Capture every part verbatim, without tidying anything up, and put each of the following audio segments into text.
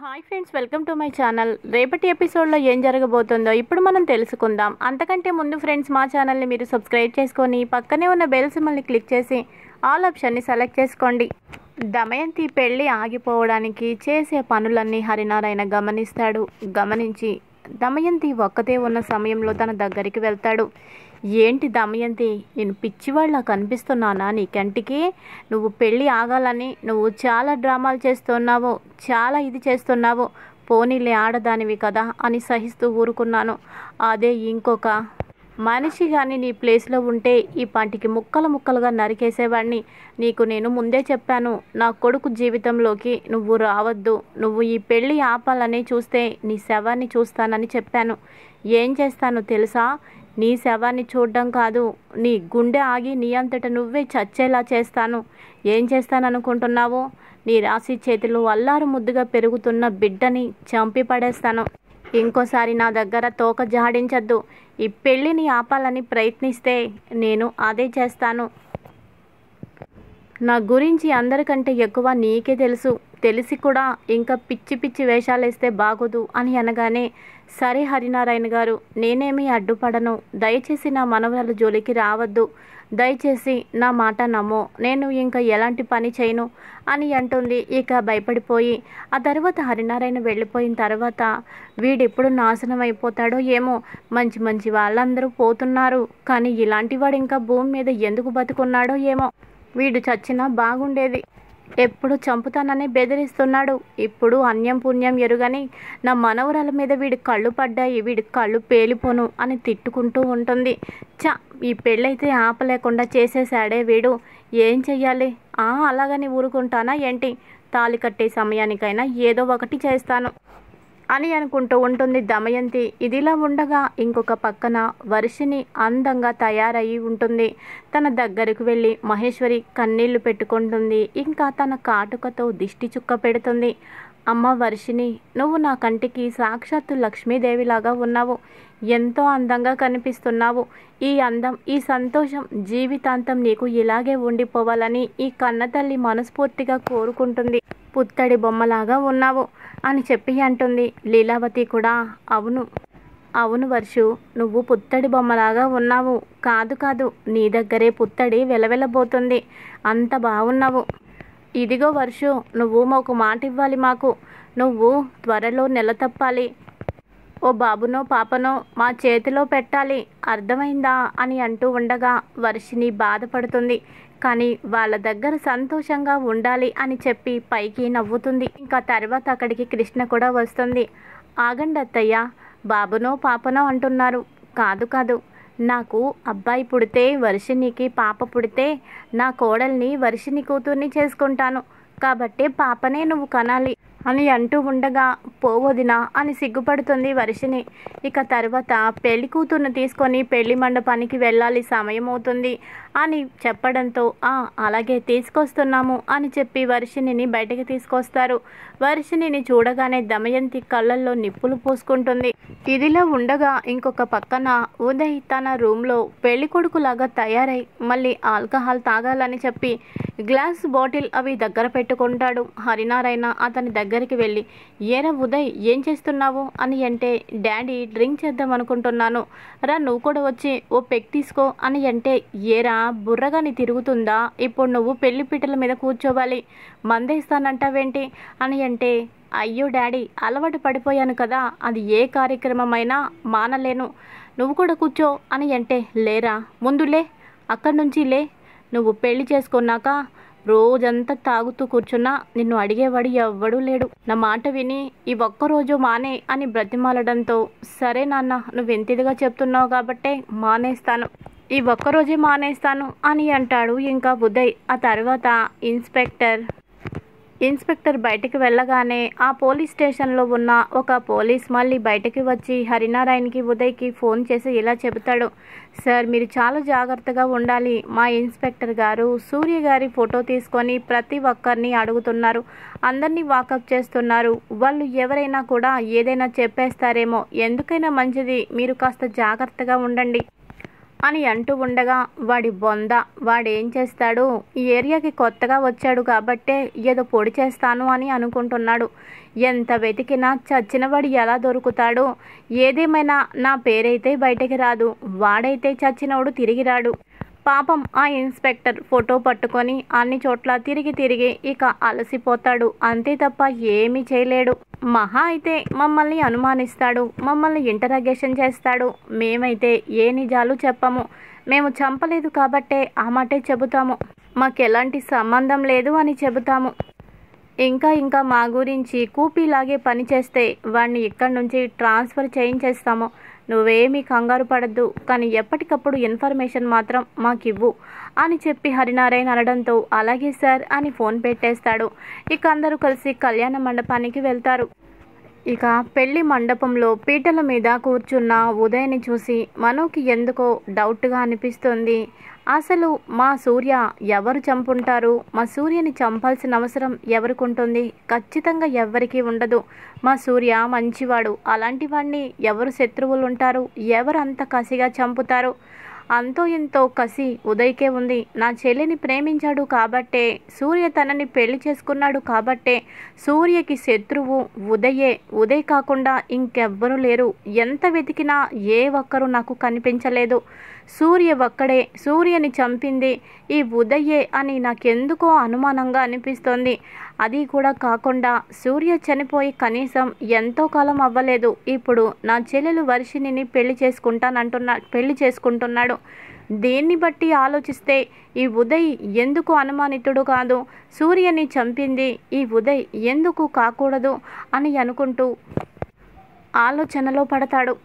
Hi friends, welcome to my channel. రేపటి ఎపిసోడ్లో ఏం జరగబోతుందో ఇప్పుడు మనం తెలుసుకుందాం. అంతకంటే ముందు ఫ్రెండ్స్, మా ఛానల్ని మీరు సబ్స్క్రైబ్ చేసుకొని పక్కనే ఉన్న బెల్ సింబల్ని క్లిక్ చేసి ఆల్ ఆప్షన్ని సెలెక్ట్ చేసుకోండి. దమయంతి పెళ్ళి ఆగిపోవడానికి చేసే పనులన్నీ హరినారాయణ గమనిస్తాడు. గమనించి దమయంతి ఒక్కతే ఉన్న సమయంలో తన దగ్గరికి వెళ్తాడు. ఏంటి దమయంతి, నేను పిచ్చివాళ్ళ కనిపిస్తున్నానా నీ కంటికి? నువ్వు పెళ్ళి ఆగాలని నువ్వు చాలా డ్రామాలు చేస్తున్నావు, చాలా ఇది చేస్తున్నావు. పోనీలే, ఆడదానివి కదా అని సహిస్తూ ఊరుకున్నాను. అదే ఇంకొక మనిషి కానీ నీ ప్లేస్లో ఉంటే ఈ పాటికి ముక్కలు ముక్కలుగా నరికేసేవాడిని. నీకు నేను ముందే చెప్పాను, నా కొడుకు జీవితంలోకి నువ్వు రావద్దు. నువ్వు ఈ పెళ్ళి ఆపాలని చూస్తే నీ శవాన్ని చూస్తానని చెప్పాను. ఏం చేస్తాను తెలుసా? నీ శవాన్ని చూడడం కాదు, నీ గుండె ఆగి నీ అంతట నువ్వే చచ్చేలా చేస్తాను. ఏం చేస్తాననుకుంటున్నావు? నీ రాశి చేతిలో అల్లారు ముద్దుగా పెరుగుతున్న బిడ్డని చంపి పడేస్తాను. ఇంకోసారి నా దగ్గర తోక జాడించద్దు. ఈ పెళ్ళిని ఆపాలని ప్రయత్నిస్తే నేను అదే చేస్తాను. నా గురించి అందరికంటే ఎక్కువ నీకే తెలుసు. తెలిసి కూడా ఇంకా పిచ్చి పిచ్చి వేషాలు వేస్తే బాగోదు అని అనగానే, సరే హరినారాయణ గారు, నేనేమీ అడ్డుపడను. దయచేసి నా మనవరాలు జోలికి రావద్దు. దయచేసి నా మాట నమ్మో. నేను ఇంకా ఎలాంటి పని చేయను అని అంటుంది. ఇక భయపడిపోయి ఆ తర్వాత హరినారాయణ వెళ్ళిపోయిన తర్వాత వీడెప్పుడు నాశనం అయిపోతాడో ఏమో. మంచి మంచి వాళ్ళందరూ పోతున్నారు, కానీ ఇలాంటి వాడు ఇంకా భూమి మీద ఎందుకు బతుకున్నాడో ఏమో. వీడు చచ్చినా బాగుండేది. ఎప్పుడు చంపుతానని బెదిరిస్తున్నాడు. ఇప్పుడు అన్యం పుణ్యం ఎరుగని నా మనవరాల మీద వీడి కళ్ళు పడ్డాయి, వీడి కళ్ళు పేలిపోను అని తిట్టుకుంటూ ఉంటుంది. చ ఈ పెళ్ళైతే ఆపలేకుండా చేసేసాడే వీడు. ఏం చెయ్యాలి? ఆ అలాగని ఊరుకుంటానా ఏంటి? తాళి కట్టే సమయానికైనా ఏదో ఒకటి చేస్తాను అని అనుకుంటూ ఉంటుంది దమయంతి. ఇదిలా ఉండగా ఇంకొక పక్కన వర్షిని అందంగా తయారయ్యి ఉంటుంది. తన దగ్గరకు వెళ్ళి మహేశ్వరి కన్నీళ్లు పెట్టుకుంటుంది. ఇంకా తన కాటుకతో దిష్టి చుక్క పెడుతుంది. అమ్మ వర్షిని, నువ్వు నా కంటికి సాక్షాత్తు లక్ష్మీదేవిలాగా ఉన్నావు. ఎంతో అందంగా కనిపిస్తున్నావు. ఈ అందం, ఈ సంతోషం జీవితాంతం నీకు ఇలాగే ఉండిపోవాలని ఈ కన్నతల్లి మనస్ఫూర్తిగా కోరుకుంటుంది. పుత్తడి బొమ్మలాగా ఉన్నావు అని చెప్పి అంటుంది. లీలావతి కూడా, అవును అవును వర్షు, నువ్వు పుత్తడి బొమ్మలాగా ఉన్నావు. కాదు కాదు నీ దగ్గరే పుత్తడి వెలవెలబోతుంది. అంత బాగున్నావు. ఇదిగో వర్షు, నువ్వు మాకు మాట ఇవ్వాలి. మాకు నువ్వు త్వరలో నెల తప్పాలి. ఓ బాబునో పాపనో మా చేతిలో పెట్టాలి, అర్థమైందా అని అంటూ ఉండగా వర్షిని బాధపడుతుంది. కానీ వాళ్ళ దగ్గర సంతోషంగా ఉండాలి అని చెప్పి పైకి నవ్వుతుంది. ఇంకా తర్వాత అక్కడికి కృష్ణ కూడా వస్తుంది. ఆగండి అత్తయ్య, బాబునో పాపనో అంటున్నారు. కాదు కాదు నాకు అబ్బాయి పుడితే వర్షినికి, పాప పుడితే నా కోడల్ని వర్షిని కూతుర్ని చేసుకుంటాను. కాబట్టే పాపనే నువ్వు కనాలి అని అంటూ ఉండగా, పోవదినా అని సిగ్గుపడుతుంది వర్షిని. ఇక తర్వాత పెళ్లి కూతుర్ని తీసుకొని పెళ్లి మండపానికి వెళ్ళాలి, సమయం అవుతుంది అని చెప్పడంతో ఆ అలాగే తీసుకొస్తున్నాము అని చెప్పి వర్షినిని బయటకు తీసుకొస్తారు. వర్షినిని చూడగానే దమయంతి కళ్ళల్లో నిప్పులు పోసుకుంటుంది. ఇదిలా ఉండగా ఇంకొక పక్కన ఉదయ్ తన రూమ్లో పెళ్లి కొడుకులాగా తయారై మళ్ళీ ఆల్కహాల్ తాగాలని చెప్పి గ్లాస్ బాటిల్ అవి దగ్గర పెట్టుకుంటాడు. హరినారాయణ అతని దగ్గరికి వెళ్ళి, ఏరా ఉదయ్ ఏం చేస్తున్నావు అని అంటే, డాడీ డ్రింక్ చేద్దాం అనుకుంటున్నాను, రా నువ్వు కూడా వచ్చి ఓ పెక్ తీసుకో అని అంటే, ఏరా బుర్రగాని తిరుగుతుందా? ఇప్పుడు నువ్వు పెళ్లి పీటల మీద కూర్చోవాలి, మందేస్తానంటావేంటి అని అంటే, అయ్యో డాడీ అలవాటు పడిపోయాను కదా, అది ఏ కార్యక్రమమైనా మానలేను, నువ్వు కూడా కూర్చో అని అంటే, లేరా ముందులే అక్కడి నుంచి లే, నువ్వు పెళ్లి చేసుకున్నాక రోజంతా తాగుతూ కూర్చున్నా నిన్ను అడిగేవాడు ఎవ్వడూ లేడు. నా మాట విని ఈ ఒక్కరోజు మానే అని బ్రతిమాలడంతో, సరే నాన్న నువ్వు ఎంతిదిగా చెప్తున్నావు కాబట్టే మానేస్తాను, ఈ ఒక్కరోజే మానేస్తాను అని అంటాడు ఇంకా ఉదయ్. ఆ తర్వాత ఇన్స్పెక్టర్ ఇన్స్పెక్టర్ బయటికి వెళ్ళగానే ఆ పోలీస్ స్టేషన్లో ఉన్న ఒక పోలీస్ మళ్ళీ బయటికి వచ్చి హరినారాయణకి, ఉదయ్కి ఫోన్ చేసి ఇలా చెబుతాడు, సార్ మీరు చాలా జాగ్రత్తగా ఉండాలి. మా ఇన్స్పెక్టర్ గారు సూర్య గారి ఫోటో తీసుకొని ప్రతి ఒక్కరిని అడుగుతున్నారు, అందరినీ వాకప్ చేస్తున్నారు. వాళ్ళు ఎవరైనా కూడా ఏదైనా చెప్పేస్తారేమో, ఎందుకైనా మంచిది మీరు కాస్త జాగ్రత్తగా ఉండండి అని అంటూ ఉండగా వాడి బొంద వాడేం చేస్తాడు, ఈ ఏరియాకి కొత్తగా వచ్చాడు కాబట్టే ఏదో పొడి చేస్తాను అని అనుకుంటున్నాడు. ఎంత వెతికినా చచ్చినవాడు ఎలా దొరుకుతాడు? ఏదేమైనా నా పేరైతే బయటకి రాదు, వాడైతే చచ్చినవాడు తిరిగి రాడు. పాపం ఆ ఇన్స్పెక్టర్ ఫోటో పట్టుకొని అన్ని చోట్ల తిరిగి తిరిగి ఇక అలసిపోతాడు. అంతే తప్ప ఏమీ చేయలేడు. మహా అయితే మమ్మల్ని అనుమానిస్తాడు, మమ్మల్ని ఇంటరాగేషన్ చేస్తాడు. మేమైతే ఏ నిజాలు చెప్పము. మేము చంపలేదు కాబట్టే ఆ మాటే చెబుతాము. మాకెలాంటి సంబంధం లేదు అని చెబుతాము. ఇంకా ఇంకా మా గురించి కూపీలాగే పనిచేస్తే వాడిని ఇక్కడి నుంచి ట్రాన్స్ఫర్ చేయించేస్తాము. నువ్వేమీ కంగారు పడద్దు, కానీ ఎప్పటికప్పుడు ఇన్ఫర్మేషన్ మాత్రం మాకివ్వు అని చెప్పి హరినారాయణ అనడంతో అలాగే సార్ అని ఫోన్ పెట్టేస్తాడు. ఇక అందరూ కలిసి కళ్యాణ మండపానికి వెళ్తారు. ఇక పెళ్లి మండపంలో పీటల మీద కూర్చున్న ఉదయ్ని చూసి మనోకి ఎందుకో డౌట్గా అనిపిస్తుంది. అసలు మా సూర్య ఎవరు చంపుంటారు? మా సూర్యని చంపాల్సిన అవసరం ఎవరికుంటుంది? ఖచ్చితంగా ఎవ్వరికీ ఉండదు. మా సూర్య మంచివాడు, అలాంటి వాడిని ఎవరు శత్రువులు ఉంటారు? ఎవరు అంత కసిగా చంపుతారు? అంతో ఎంతో కసి ఉదయ్కే ఉంది. నా చెల్లిని ప్రేమించాడు కాబట్టే, సూర్య తనని పెళ్లి చేసుకున్నాడు కాబట్టే సూర్యకి శత్రువు ఉదయే. ఉదయ్ కాకుండా ఇంకెవ్వరూ లేరు. ఎంత వెతికినా ఏ ఒక్కరూ నాకు కనిపించలేదు. సూర్య ఒక్కడే. సూర్యని చంపింది ఈ ఉదయే అని నాకెందుకో అనుమానంగా అనిపిస్తోంది. అది కూడా కాకుండా సూర్య చనిపోయి కనీసం ఎంతో కాలం అవ్వలేదు. ఇప్పుడు నా చెల్లెలు వర్షిణిని పెళ్లి చేసుకుంటానంటున్నా పెళ్లి చేసుకుంటున్నాడు. దీన్ని బట్టి ఆలోచిస్తే ఈ ఉదయ్ ఎందుకు అనుమానితుడు కాదు? సూర్యని చంపింది ఈ ఉదయ్ ఎందుకు కాకూడదు అని అనుకుంటూ ఆలోచనలో పడతాడు.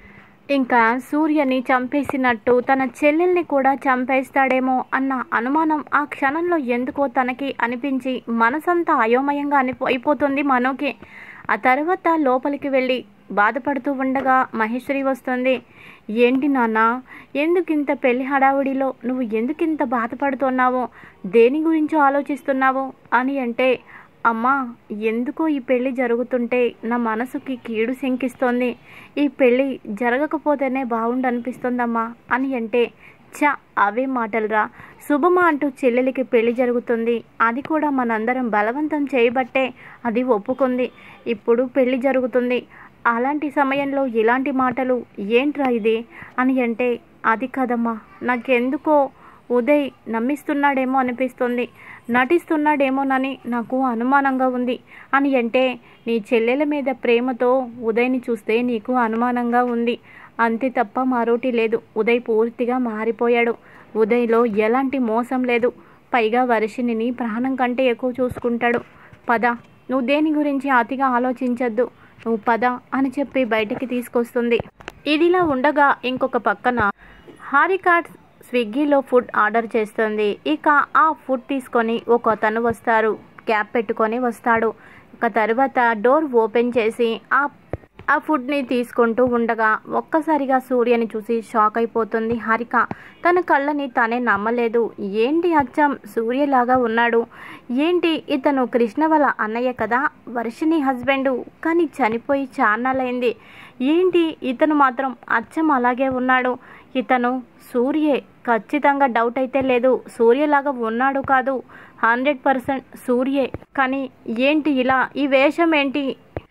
ఇంకా సూర్యని చంపేసినట్టు తన చెల్లెల్ని కూడా చంపేస్తాడేమో అన్న అనుమానం ఆ క్షణంలో ఎందుకో తనకి అనిపించి మనసంతా అయోమయంగా అని అయిపోతుంది మనోకి. ఆ తర్వాత లోపలికి వెళ్ళి బాధపడుతూ ఉండగా మహేశ్వరి వస్తుంది. ఏంటి నాన్న, ఎందుకింత పెళ్లి హడావుడిలో నువ్వు ఎందుకింత బాధపడుతున్నావో, దేని గురించి ఆలోచిస్తున్నావో అని అంటే, అమ్మా ఎందుకో ఈ పెళ్ళి జరుగుతుంటే నా మనసుకి కీడు శంకిస్తోంది. ఈ పెళ్ళి జరగకపోతేనే బాగుండనిపిస్తుందమ్మా అని అంటే, చ అవే మాటలురా, శుభమా అంటూ చెల్లెలికి పెళ్లి జరుగుతుంది. అది కూడా మనందరం బలవంతం చేయబట్టే అది ఒప్పుకుంది. ఇప్పుడు పెళ్లి జరుగుతుంది. అలాంటి సమయంలో ఇలాంటి మాటలు ఏంట్రా ఇది అని అంటే, అది కదమ్మా, నాకెందుకో ఉదయ్ నమ్మిస్తున్నాడేమో అనిపిస్తుంది, నటిస్తున్నాడేమోనని నాకు అనుమానంగా ఉంది అని అంటే, నీ చెల్లెల మీద ప్రేమతో ఉదయ్ని చూస్తే నీకు అనుమానంగా ఉంది, అంతే తప్ప మరోటి లేదు. ఉదయ్ పూర్తిగా మారిపోయాడు. ఉదయ్లో ఎలాంటి మోసం లేదు. పైగా వర్షిణిని ప్రాణం కంటే ఎక్కువ చూసుకుంటాడు. పద, నువ్వు దేని గురించి అతిగా ఆలోచించద్దు, నువ్వు పద అని చెప్పి బయటికి తీసుకొస్తుంది. ఇదిలా ఉండగా ఇంకొక పక్కన హారిక స్విగ్గీలో ఫుడ్ ఆర్డర్ చేస్తుంది. ఇక ఆ ఫుడ్ తీసుకొని ఒక అతను వస్తారు, క్యాప్ పెట్టుకొని వస్తాడు. ఇక తర్వాత డోర్ ఓపెన్ చేసి ఆ ఆ ఫుడ్ని తీసుకుంటూ ఉండగా ఒక్కసారిగా సూర్యని చూసి షాక్ అయిపోతుంది హారిక. తన కళ్ళని తానే నమ్మలేదు. ఏంటి అచ్చం సూర్యలాగా ఉన్నాడు, ఏంటి ఇతను కృష్ణ వాళ్ళ అన్నయ్య కదా, వర్షిణి హస్బెండు, కానీ చనిపోయి చాన్నాళ్ళైంది. ఏంటి ఇతను మాత్రం అచ్చం అలాగే ఉన్నాడు, ఇతను సూర్యే, ఖచ్చితంగా డౌట్ అయితే లేదు, సూర్యలాగా ఉన్నాడు కాదు, హండ్రెడ్ పర్సెంట్ సూర్యే. కానీ ఏంటి ఇలా, ఈ వేషం ఏంటి,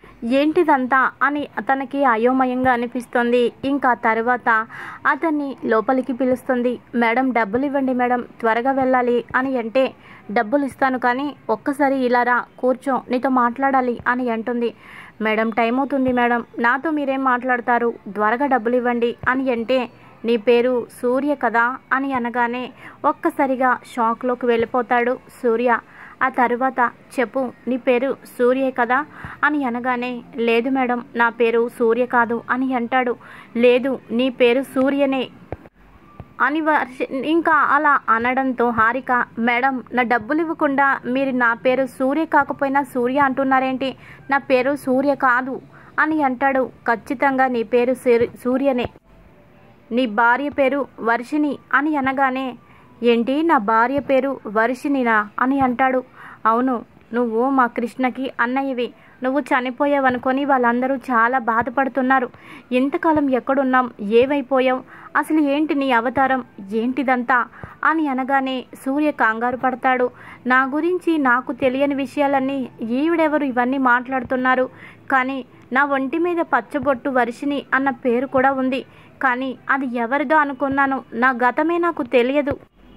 ఏంటిదంతా అని అతనికి అయోమయంగా అనిపిస్తుంది. ఇంకా తర్వాత అతన్ని లోపలికి పిలుస్తుంది. మేడం డబ్బులు ఇవ్వండి మేడం, త్వరగా వెళ్ళాలి అని అంటే, డబ్బులు ఇస్తాను కానీ ఒక్కసారి ఇలా రా, కూర్చో, నీతో మాట్లాడాలి అని అంటుంది. మేడం టైం అవుతుంది మేడం, నాతో మీరేం మాట్లాడతారు, త్వరగా డబ్బులు ఇవ్వండి అని అంటే, నీ పేరు సూర్య కదా అని అనగానే ఒక్కసారిగా షాక్లోకి వెళ్ళిపోతాడు సూర్య. ఆ తర్వాత చెప్పు, నీ పేరు సూర్య కదా అని అనగానే, లేదు మేడం నా పేరు సూర్య కాదు అని అంటాడు. లేదు నీ పేరు సూర్యనే అని ఇంకా అలా అనడంతో హారిక, మేడం నా డబ్బులు ఇవ్వకుండా మీరు నా పేరు సూర్య కాకపోయినా సూర్య అంటున్నారేంటి, నా పేరు సూర్య కాదు అని అంటాడు. ఖచ్చితంగా నీ పేరు సూర్యనే, నీ భార్య పేరు వర్షిణి అని అనగానే, ఏంటి నా భార్య పేరు వర్షిణినా అని అంటాడు. అవును, నువ్వు మా కృష్ణకి అన్నయ్యవి, నువ్వు చనిపోయావనుకొని వాళ్ళందరూ చాలా బాధపడుతున్నారు. ఇంతకాలం ఎక్కడున్నాం, ఏమైపోయావు, అసలు ఏంటి నీ అవతారం, ఏంటిదంతా అని అనగానే సూర్య కంగారు పడతాడు. నా గురించి నాకు తెలియని విషయాలన్నీ ఈవిడెవరు ఇవన్నీ మాట్లాడుతున్నారు, కానీ నా ఒంటి మీద పచ్చబొట్టు వర్షిణి అన్న పేరు కూడా ఉంది, కానీ అది ఎవరిదో అనుకున్నాను. నా గతమే నాకు తెలియదు.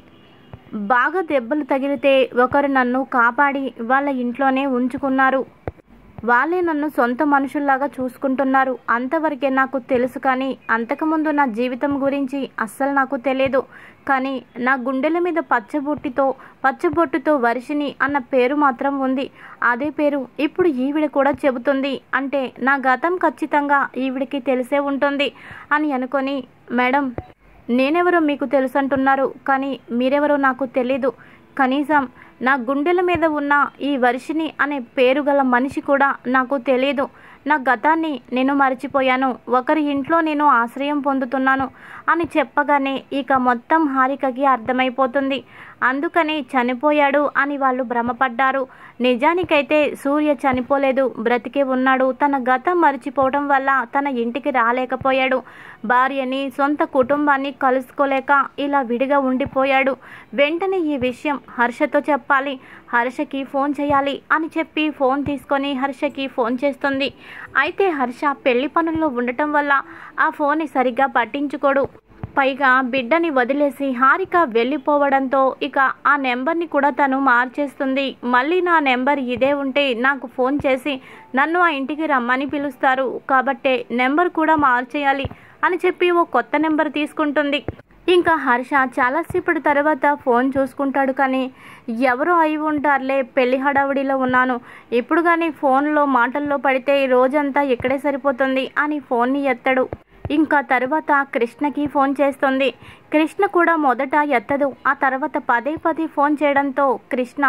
బాగా దెబ్బలు తగిలితే ఒకరు నన్ను కాపాడి వాళ్ళ ఇంట్లోనే ఉంచుకున్నారు. వాళ్ళే నన్ను సొంత మనుషుల్లాగా చూసుకుంటున్నారు. అంతవరకే నాకు తెలుసు, కానీ అంతకుముందు నా జీవితం గురించి అస్సలు నాకు తెలియదు. కానీ నా గుండెల మీద పచ్చబొట్టితో పచ్చబొట్టుతో వర్షిణి అన్న పేరు మాత్రం ఉంది. అదే పేరు ఇప్పుడు ఈవిడ కూడా చెబుతుంది అంటే నా గతం ఖచ్చితంగా ఈవిడికి తెలిసే ఉంటుంది అని అనుకొని, మేడం నేనెవరో మీకు తెలుసు అంటున్నారు, కానీ మీరెవరో నాకు తెలీదు. కనీసం నా గుండెల మీద ఉన్న ఈ వర్షిణి అనే పేరు గల మనిషి కూడా నాకు తెలియదు. నా గతాన్ని నేను మర్చిపోయాను. ఒకరి ఇంట్లో నేను ఆశ్రయం పొందుతున్నాను అని చెప్పగానే ఇక మొత్తం హారికకి అర్థమైపోతుంది. అందుకని చనిపోయాడు అని వాళ్ళు భ్రమపడ్డారు. నిజానికైతే సూర్య చనిపోలేదు, బ్రతికే ఉన్నాడు. తన గతం మర్చిపోవడం వల్ల తన ఇంటికి రాలేకపోయాడు. భార్యని, సొంత కుటుంబాన్ని కలుసుకోలేక ఇలా విడిగా ఉండిపోయాడు. వెంటనే ఈ విషయం హర్షతో చెప్పాలి, హర్షకి ఫోన్ చేయాలి అని చెప్పి ఫోన్ తీసుకొని హర్షకి ఫోన్ చేస్తుంది. అయితే హర్ష పెళ్లి పనుల్లో ఉండటం వల్ల ఆ ఫోన్ని సరిగ్గా పట్టించుకోడు. పైగా బిడ్డని వదిలేసి హారిక వెళ్ళిపోవడంతో ఇక ఆ నెంబర్ని కూడా తను మార్చేస్తుంది. మళ్ళీ నా నెంబర్ ఇదే ఉంటే నాకు ఫోన్ చేసి నన్ను ఆ ఇంటికి రమ్మని పిలుస్తారు, కాబట్టే నెంబర్ కూడా మార్చేయాలి అని చెప్పి ఓ కొత్త నెంబర్ తీసుకుంటుంది. ఇంకా హర్ష చాలాసేపటి తర్వాత ఫోన్ చూసుకుంటాడు, కానీ ఎవరో అయి ఉంటారులే, పెళ్లి హడావుడిలో ఉన్నాను, ఇప్పుడు కానీ ఫోన్లో మాటల్లో పడితే రోజంతా ఇక్కడే సరిపోతుంది అని ఫోన్ని ఎత్తడు. ఇంకా తర్వాత కృష్ణకి ఫోన్ చేస్తుంది. కృష్ణ కూడా మొదట ఎత్తదు, ఆ తర్వాత పదే పదే ఫోన్ చేయడంతో కృష్ణ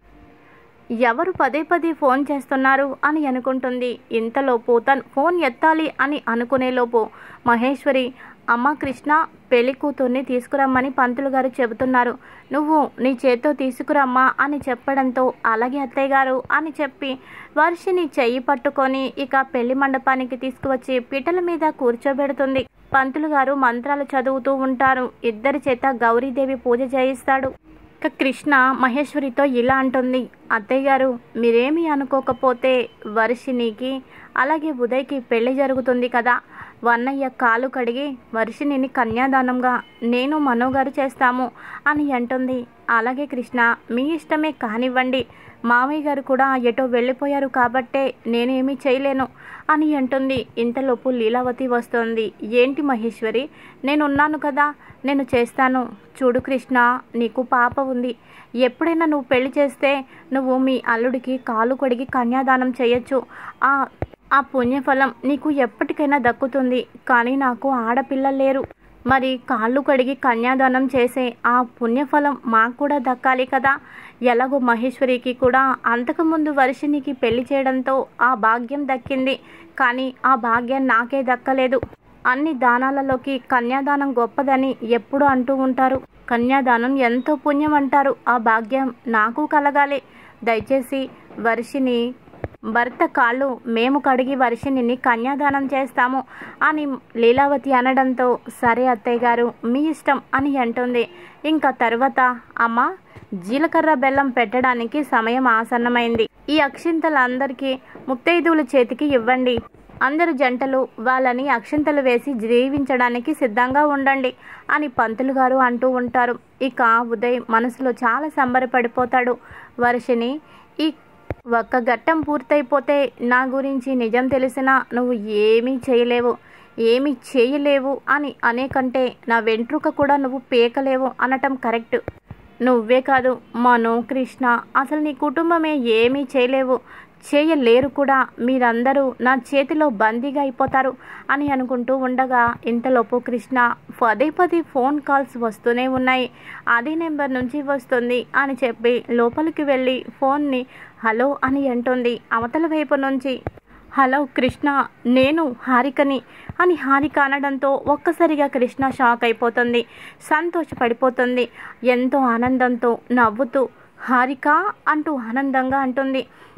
ఎవరు పదే పదే ఫోన్ చేస్తున్నారు అని అనుకుంటుంది. ఇంతలోపు తను ఫోన్ ఎత్తాలి అని అనుకునేలోపు మహేశ్వరి, అమ్మ కృష్ణ పెళ్లి కూతుర్ని తీసుకురమ్మని పంతులు గారు చెబుతున్నారు, నువ్వు నీ చేత్తో తీసుకురమ్మా అని చెప్పడంతో అలాగే అత్తయ్య గారు అని చెప్పి వర్షిని చెయ్యి పట్టుకొని ఇక పెళ్లి మండపానికి తీసుకువచ్చి పీటల మీద కూర్చోబెడుతుంది. పంతులు గారు మంత్రాలు చదువుతూ ఉంటారు. ఇద్దరి చేత గౌరీదేవి పూజ చేయిస్తాడు. ఇక కృష్ణ మహేశ్వరితో ఇలా అంటుంది, అత్తయ్య గారు మీరేమీ అనుకోకపోతే వర్షినికి అలాగే ఉదయ్కి పెళ్లి జరుగుతుంది కదా, వన్నయ్య కాలు కడిగి వర్షిణిని కన్యాదానంగా నేను మనోగారు చేస్తాము అని అంటుంది. అలాగే కృష్ణ మీ ఇష్టమే కానివ్వండి, మామయ్య గారు కూడా ఎటో వెళ్ళిపోయారు కాబట్టే నేనేమీ చేయలేను అని అంటుంది. ఇంతలోపు లీలావతి వస్తుంది. ఏంటి మహేశ్వరి, నేనున్నాను కదా, నేను చేస్తాను. చూడు కృష్ణ, నీకు పాప ఉంది, ఎప్పుడైనా నువ్వు పెళ్లి చేస్తే నువ్వు మీ అల్లుడికి కాలు కడిగి కన్యాదానం చేయొచ్చు. ఆ ఆ పుణ్యఫలం నీకు ఎప్పటికైనా దక్కుతుంది. కానీ నాకు ఆడపిల్లలు లేరు, మరి కాళ్ళు కడిగి కన్యాదానం చేసే ఆ పుణ్యఫలం మాకు కూడా దక్కాలి కదా. ఎలాగో మహేశ్వరికి కూడా అంతకుముందు వర్షినికి పెళ్లి చేయడంతో ఆ భాగ్యం దక్కింది, కానీ ఆ భాగ్యం నాకే దక్కలేదు. అన్ని దానాలలోకి కన్యాదానం గొప్పదని ఎప్పుడు అంటూ ఉంటారు. కన్యాదానం ఎంతో పుణ్యం అంటారు. ఆ భాగ్యం నాకు కలగాలి. దయచేసి వర్షిని భర్త కాళ్ళు మేము కడిగి వర్షిణిని కన్యాదానం చేస్తాము అని లీలావతి అనడంతో సరే అత్తయ్య గారు మీ ఇష్టం అని అంటుంది. ఇంకా తర్వాత అమ్మ జీలకర్ర బెల్లం పెట్టడానికి సమయం ఆసన్నమైంది. ఈ అక్షింతలు అందరికీ ముత్తైదువుల చేతికి ఇవ్వండి. అందరు జంటలు వాళ్ళని అక్షింతలు వేసి జీవించడానికి సిద్ధంగా ఉండండి అని పంతులు గారు అంటూ ఉంటారు. ఇక ఉదయ్ మనసులో చాలా సంబరపడిపోతాడు. వర్షిని ఈ ఒక్క ఘట్టం పూర్తయిపోతే నా గురించి నిజం తెలిసినా నువ్వు ఏమీ చేయలేవు, ఏమీ చేయలేవు అని అనేకంటే నా వెంట్రుక కూడా నువ్వు పీకలేవు అనటం కరెక్ట్. నువ్వే కాదు మను, కృష్ణ, అసలు నీ కుటుంబమే ఏమీ చేయలేవు, చేయలేరు కూడా. మీరందరూ నా చేతిలో బందీగా అయిపోతారు అని అనుకుంటూ ఉండగా ఇంతలోపు కృష్ణ పదే పదే ఫోన్ కాల్స్ వస్తూనే ఉన్నాయి. అదే నెంబర్ నుంచి వస్తుంది అని చెప్పి లోపలికి వెళ్ళి ఫోన్ని హలో అని అంటుంది. అవతల వైపు నుంచి హలో కృష్ణ, నేను హారికని అని హారిక అనడంతో ఒక్కసారిగా కృష్ణ షాక్ అయిపోతుంది, సంతోషపడిపోతుంది. ఎంతో ఆనందంతో నవ్వుతూ హారిక అంటూ ఆనందంగా అంటుంది.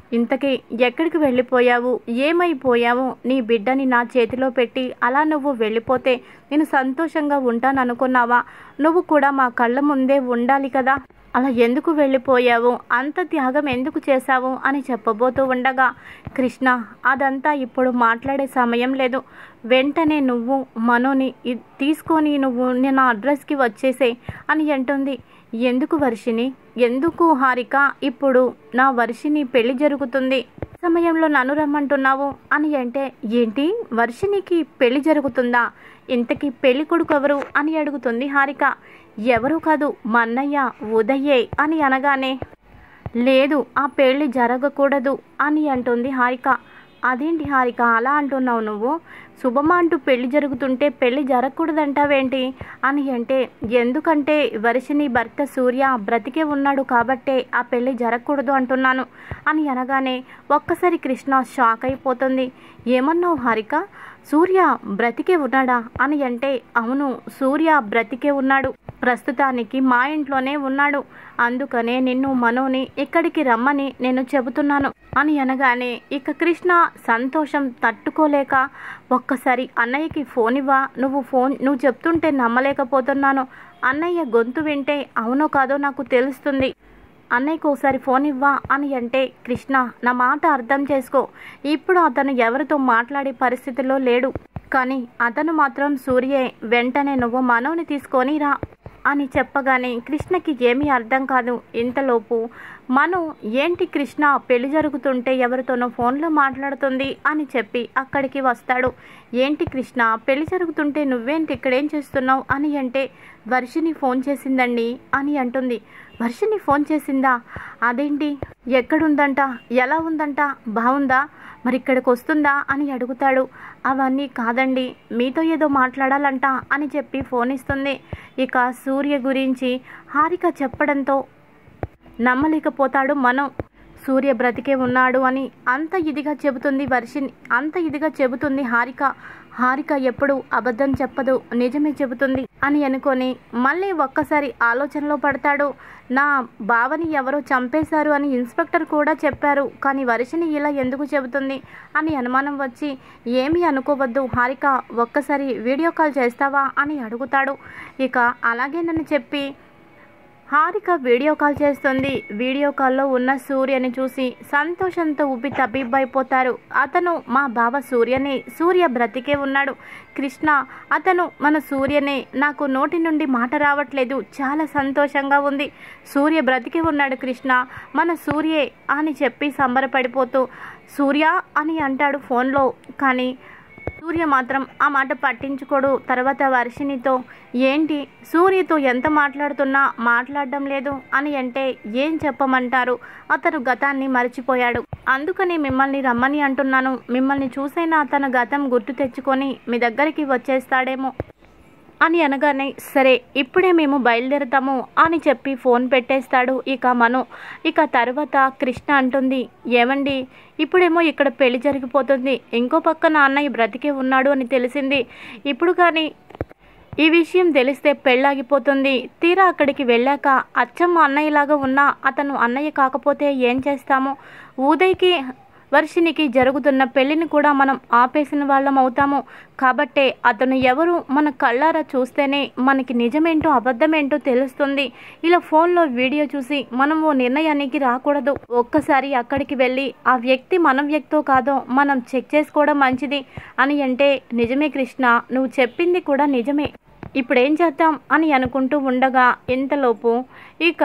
ఇంతకీ ఎక్కడికి వెళ్ళిపోయావు, ఏమైపోయావు? నీ బిడ్డని నా చేతిలో పెట్టి అలా నువ్వు వెళ్ళిపోతే నేను సంతోషంగా ఉంటాననుకున్నావా? నువ్వు కూడా మా కళ్ళ ముందే ఉండాలి కదా, అలా ఎందుకు వెళ్ళిపోయావు? అంత త్యాగం ఎందుకు చేశావు అని చెప్పబోతూ ఉండగా, కృష్ణ అదంతా ఇప్పుడు మాట్లాడే సమయం లేదు, వెంటనే నువ్వు మనోని తీసుకొని నువ్వు నా అడ్రస్కి వచ్చేసే అని అంటుంది. ఎందుకు వర్షిని, ఎందుకు హారిక, ఇప్పుడు నా వర్షిని పెళ్లి జరుగుతుంది సమయంలో నన్ను రమ్మంటున్నావు అని అంటే, ఏంటి వర్షినికి పెళ్లి జరుగుతుందా? ఇంతకీ పెళ్లి కొడుకు ఎవరు అని అడుగుతుంది హారిక. ఎవరు కాదు, మా అన్నయ్య ఉదయ్యే అని అనగానే, లేదు ఆ పెళ్లి జరగకూడదు అని అంటుంది హారిక. అదేంటి హారిక అలా అంటున్నావు నువ్వు? శుభమా అంటూ పెళ్లి జరుగుతుంటే పెళ్లి జరగకూడదంటావేంటి అని అంటే, ఎందుకంటే వర్షిని భర్త సూర్య బ్రతికే ఉన్నాడు కాబట్టే ఆ పెళ్లి జరగకూడదు అంటున్నాను అని అనగానే ఒక్కసారి కృష్ణ షాక్ అయిపోతుంది. ఏమన్నావు హారిక? సూర్య బ్రతికే ఉన్నాడా అని అంటే, అవును సూర్య బ్రతికే ఉన్నాడు, ప్రస్తుతానికి మా ఇంట్లోనే ఉన్నాడు, అందుకనే నిన్ను మనోని ఇక్కడికి రమ్మని నేను చెబుతున్నాను అని అనగానే ఇక కృష్ణ సంతోషం తట్టుకోలేక, ఒక్కసారి అన్నయ్యకి ఫోన్ ఇవ్వా, నువ్వు ఫోన్ నువ్వు చెప్తుంటే నమ్మలేకపోతున్నాను, అన్నయ్య గొంతు వింటే అవునో కాదో నాకు తెలుస్తుంది, అన్నయ్యకు ఒకసారి ఫోన్ ఇవ్వా అని అంటే, కృష్ణ నా మాట అర్థం చేసుకో, ఇప్పుడు అతను ఎవరితో మాట్లాడే పరిస్థితిలో లేడు, కానీ అతను మాత్రం సూర్యే, వెంటనే నువ్వు మనోని తీసుకొని రా అని చెప్పగానే కృష్ణకి ఏమీ అర్థం కాదు. ఇంతలోపు మను ఏంటి కృష్ణ పెళ్లి జరుగుతుంటే ఎవరితోనో ఫోన్లో మాట్లాడుతుంది అని చెప్పి అక్కడికి వస్తాడు. ఏంటి కృష్ణ పెళ్లి జరుగుతుంటే నువ్వేంటి ఇక్కడేం చేస్తున్నావు అని అంటే, వర్షిని ఫోన్ చేసిందండి అని అంటుంది. వర్షిని ఫోన్ చేసిందా? అదేంటి, ఎక్కడుందంట, ఎలా ఉందంట, బాగుందా, మరి ఇక్కడికి వస్తుందా అని అడుగుతాడు. అవన్నీ కాదండి, మీతో ఏదో మాట్లాడాలంట అని చెప్పి ఫోన్ ఇస్తుంది. ఇక సూర్య గురించి హారిక చెప్పడంతో నమ్మలేకపోతాడు మనం. సూర్య బ్రతికే ఉన్నాడు అని అంత ఇదిగా చెబుతుంది వర్షిని, అంత ఇదిగా చెబుతుంది హారిక. హారిక ఎప్పుడు అబద్ధం చెప్పదు, నిజమే చెబుతుంది అని అనుకొని మళ్ళీ ఒక్కసారి ఆలోచనలో పడతాడు. నా బావని ఎవరో చంపేశారు అని ఇన్స్పెక్టర్ కూడా చెప్పారు, కానీ వర్షిని ఇలా ఎందుకు చెబుతుంది అని అనుమానం వచ్చి, ఏమీ అనుకోవద్దు హారిక, ఒక్కసారి వీడియో కాల్ చేస్తావా అని అడుగుతాడు. ఇక అలాగే నన్ను చెప్పి హారిక వీడియో కాల్ చేస్తుంది. వీడియో కాల్లో ఉన్న సూర్యని చూసి సంతోషంతో ఉబ్బి తబ్బిబ్బైపోతారు. అతను మా బావ సూర్యనే, సూర్య బ్రతికే ఉన్నాడు కృష్ణ, అతను మన సూర్యనే, నాకు నోటి నుండి మాట రావట్లేదు, చాలా సంతోషంగా ఉంది, సూర్య బ్రతికే ఉన్నాడు కృష్ణ, మన సూర్యే అని చెప్పి సంబరపడిపోతూ సూర్య అని అంటాడు ఫోన్లో. కానీ సూర్య మాత్రం ఆ మాట పట్టించుకోడు. తర్వాత వర్షినితో, ఏంటి సూర్యతో ఎంత మాట్లాడుతున్నా మాట్లాడడం లేదు అని అంటే, ఏం చెప్పమంటారు, అతను గతాన్ని మర్చిపోయాడు, అందుకని మిమ్మల్ని రమ్మని అంటున్నాను, మిమ్మల్ని చూసైనా అతను గతం గుర్తు తెచ్చుకొని మీ దగ్గరికి వచ్చేస్తాడేమో అని అనగానే, సరే ఇప్పుడే మేము బయలుదేరుతాము అని చెప్పి ఫోన్ పెట్టేస్తాడు ఇక మను. ఇక తర్వాత కృష్ణ అంటుంది, ఏమండి ఇప్పుడేమో ఇక్కడ పెళ్లి జరిగిపోతుంది, ఇంకో పక్కన అన్నయ్య బ్రతికే ఉన్నాడు అని తెలిసింది, ఇప్పుడు కానీ ఈ విషయం తెలిస్తే పెళ్ళాగిపోతుంది, తీరా అక్కడికి వెళ్ళాక అచ్చమ్మ అన్నయ్యలాగా ఉన్నా అతను అన్నయ్య కాకపోతే ఏం చేస్తాము, ఉదయ్కి వర్షినికి జరుగుతున్న పెళ్లిని కూడా మనం ఆపేసిన వాళ్ళం అవుతాము, కాబట్టే అతను ఎవరు మన కళ్ళారా చూస్తేనే మనకి నిజమేంటో అబద్ధమేంటో తెలుస్తుంది, ఇలా ఫోన్లో వీడియో చూసి మనం ఓ నిర్ణయానికి రాకూడదు, ఒక్కసారి అక్కడికి వెళ్ళి ఆ వ్యక్తి మన వ్యక్తో కాదో మనం చెక్ చేసుకోవడం మంచిది అని అంటే, నిజమే కృష్ణ నువ్వు చెప్పింది కూడా నిజమే, ఇప్పుడేం చేద్దాం అని అనుకుంటూ ఉండగా ఇంతలోపు ఇక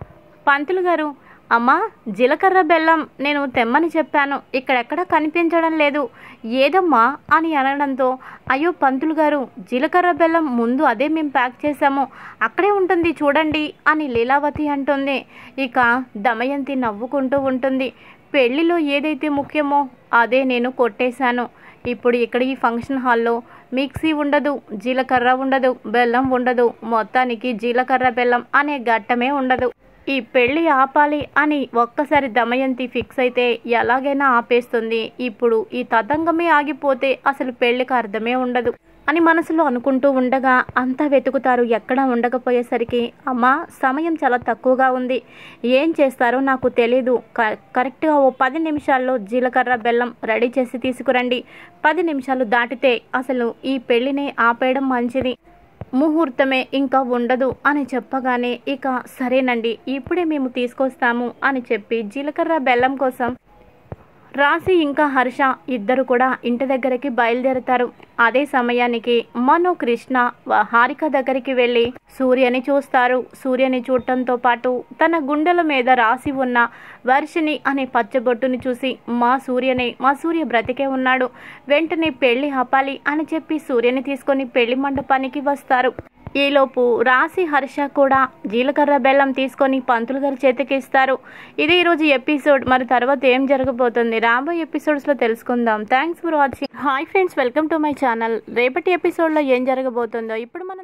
పంతులు గారు, అమ్మా జీలకర్ర బెల్లం నేను తెమ్మని చెప్పాను, ఇక్కడెక్కడ కనిపించడం లేదు, ఏదమ్మా అని అనడంతో, అయ్యో పంతులు గారు జీలకర్ర బెల్లం ముందు అదే మేము ప్యాక్ చేసాము, అక్కడే ఉంటుంది చూడండి అని లీలావతి అంటుంది. ఇక దమయంతి నవ్వుకుంటూ ఉంటుంది, పెళ్లిలో ఏదైతే ముఖ్యమో అదే నేను కొట్టేశాను, ఇప్పుడు ఇక్కడ ఈ ఫంక్షన్ హాల్లో మిక్సీ ఉండదు, జీలకర్ర ఉండదు, బెల్లం ఉండదు, మొత్తానికి జీలకర్ర బెల్లం అనే ఘట్టమే ఉండదు, ఈ పెళ్ళి ఆపాలి అని ఒక్కసారి దమయంతి ఫిక్స్ అయితే ఎలాగైనా ఆపేస్తుంది, ఇప్పుడు ఈ తతంగమే ఆగిపోతే అసలు పెళ్లికి అర్థమే ఉండదు. అని మనసులో అనుకుంటూ ఉండగా అంతా వెతుకుతారు. ఎక్కడా ఉండకపోయేసరికి అమ్మా సమయం చాలా తక్కువగా ఉంది, ఏం చేస్తారో నాకు తెలీదు, కరెక్ట్గా ఓ పది నిమిషాల్లో జీలకర్ర బెల్లం రెడీ చేసి తీసుకురండి, పది నిమిషాలు దాటితే అసలు ఈ పెళ్ళిని ఆపేయడం మంచిది, ముహూర్తమే ఇంకా ఉండదు అని చెప్పగానే ఇక సరేనండి ఇప్పుడే మేము తీసుకొస్తాము అని చెప్పి జీలకర్ర బెల్లం కోసం రాశి ఇంకా హర్ష ఇద్దరు కూడా ఇంటి దగ్గరికి బయలుదేరుతారు. అదే సమయానికి మను కృష్ణ హారిక దగ్గరికి వెళ్ళి సూర్యని చూస్తారు. సూర్యని చూడటంతో పాటు తన గుండెల మీద రాసి ఉన్న వర్షిణి అనే పచ్చబొట్టుని చూసి మా సూర్యనే, మా సూర్య బ్రతికే ఉన్నాడు, వెంటనే పెళ్లి ఆపాలి అని చెప్పి సూర్యని తీసుకొని పెళ్లి మండపానికి వస్తారు. ఈలోపు రాశి హర్ష కూడా జీలకర్ర బెల్లం తీసుకొని పంతులు గారి చేతికి ఇస్తారు. ఇది ఈరోజు ఎపిసోడ్. మరి తర్వాత ఏం జరగబోతుంది రాబోయే ఎపిసోడ్స్లో తెలుసుకుందాం. Thanks for watching. Hi friends, welcome to my channel. రేపటి ఎపిసోడ్లో ఏం జరగబోతుందో ఇప్పుడు మనం